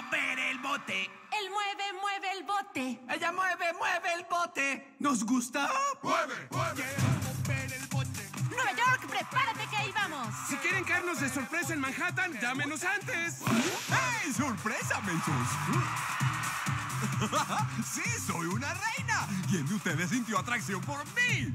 mover el bote. Él mueve el bote. Ella mueve el bote. ¿Nos gusta? ¡Mueve! Quiero mover el bote. Nueva York, prepárate que ahí vamos. Si quieren caernos de sorpresa en Manhattan, llámenos antes. ¡Hey! ¡Sorpresa, mensos! ¡Sí, soy una reina! ¿Quién de ustedes sintió atracción por mí?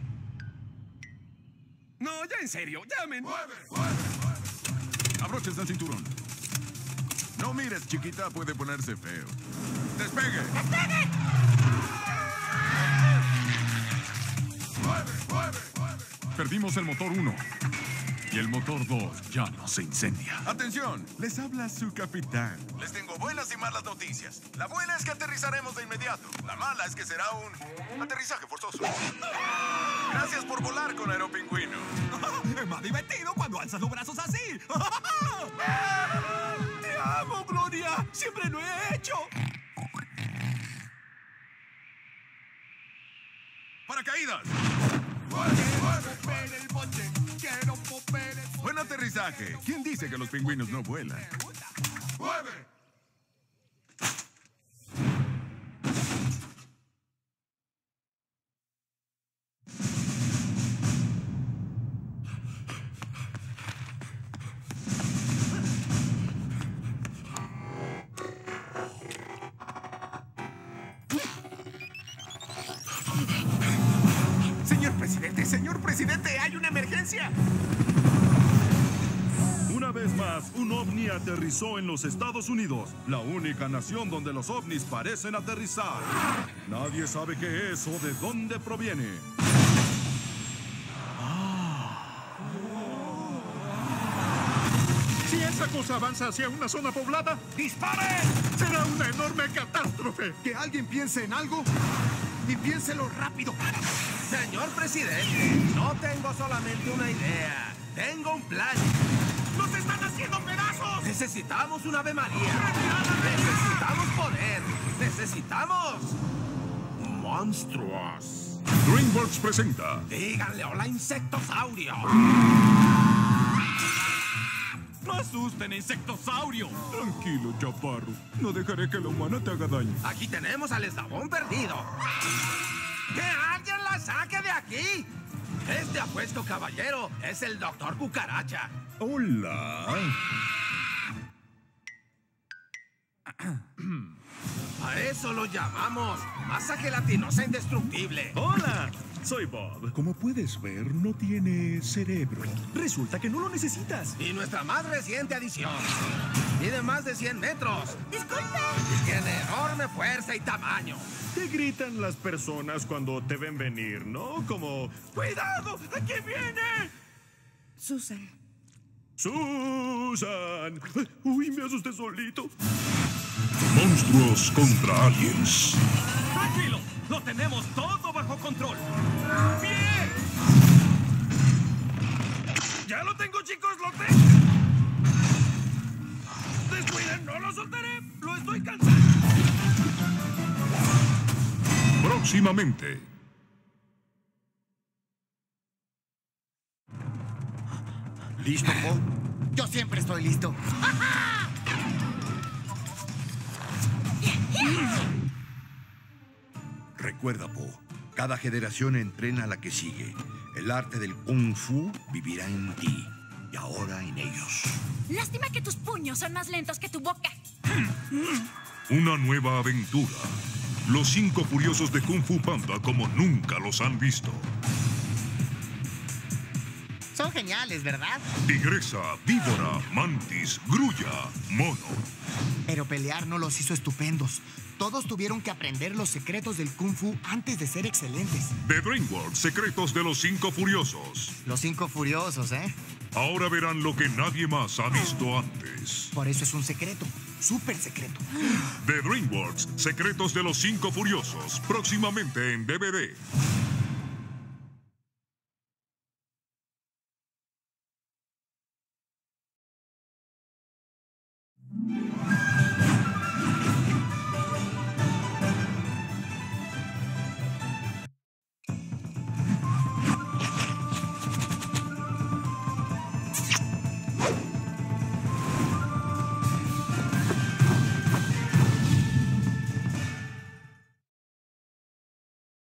No, ya en serio, llamen. ¡Mueve! Abróchense el cinturón. No mires, chiquita, puede ponerse feo. ¡Despegue! Perdimos el motor 1. Y el motor 2 ya no se incendia. Atención, les habla su capitán. Les tengo buenas y malas noticias. La buena es que aterrizaremos de inmediato. La mala es que será un aterrizaje forzoso. Gracias por volar con Aeropingüino. Es más divertido cuando alzas los brazos así. ¡Te amo, Gloria! ¡Siempre lo he hecho! ¡Paracaídas! Mover el bote. Quiero mover el bote. Buen aterrizaje. ¿Quién dice que los pingüinos no vuelan? ¡Mueve! Señor presidente, hay una emergencia. Una vez más, un ovni aterrizó en los Estados Unidos, la única nación donde los ovnis parecen aterrizar. Nadie sabe qué es o de dónde proviene. Si esa cosa avanza hacia una zona poblada, ¡Disparen! será una enorme catástrofe. Que alguien piense en algo y piénselo rápido. Señor presidente, no tengo solamente una idea. Tengo un plan. ¡Nos están haciendo pedazos! Necesitamos un Ave María. Necesitamos poder. Necesitamos monstruos. DreamWorks presenta Díganle hola, insectosaurio. ¡No asusten, insectosaurio! Tranquilo, chaparro. No dejaré que la humana te haga daño. Aquí tenemos al eslabón perdido. ¡Que alguien la saque de aquí! Este apuesto caballero es el Doctor Cucaracha. Hola. A eso lo llamamos masa gelatinosa indestructible. Hola, soy Bob. Como puedes ver, no tiene cerebro. Resulta que no lo necesitas. Y nuestra más reciente adición. Mide más de 100 metros. Disculpe. Y tiene enorme fuerza y tamaño. Te gritan las personas cuando te ven venir, ¿no? Como, ¡Cuidado! ¡Aquí viene! Susan. ¡Susan! Uy, me asusté solito. Monstruos contra aliens. Tranquilo, lo tenemos todo bajo control. ¡Bien! ¡Ya lo tengo, chicos! ¡Lo tengo! ¡Descuiden! ¡No lo soltaré! ¡Lo estoy cansando! Próximamente. ¿Listo, Po? Yo siempre estoy listo. Recuerda, Po, cada generación entrena a la que sigue. El arte del Kung Fu vivirá en ti y ahora en ellos. Lástima que tus puños son más lentos que tu boca. Una nueva aventura. Los 5 furiosos de Kung Fu Panda como nunca los han visto. Son geniales, ¿verdad? Tigresa, víbora, mantis, grulla, mono. Pero pelear no los hizo estupendos. Todos tuvieron que aprender los secretos del Kung Fu antes de ser excelentes. De DreamWorks, secretos de los 5 furiosos. Los 5 furiosos, ¿eh? Ahora verán lo que nadie más ha visto antes. Por eso es un secreto. Súper secreto. De DreamWorks, secretos de los 5 furiosos. Próximamente en DVD.